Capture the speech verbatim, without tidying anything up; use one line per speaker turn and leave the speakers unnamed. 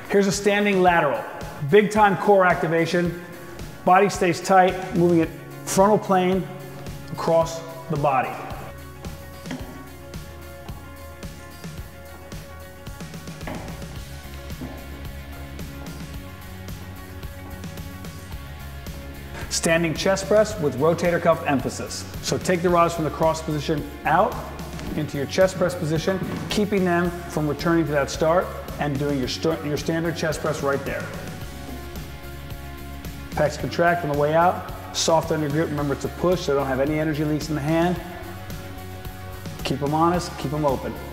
Here's a standing lateral. Big time core activation. Body stays tight, moving it frontal plane across the body. Standing chest press with rotator cuff emphasis. So take the rods from the cross position out into your chest press position, keeping them from returning to that start and doing your, st your standard chest press right there. Pecs contract on the way out, soft on your grip. Remember to push so don't have any energy leaks in the hand. Keep them honest, keep them open.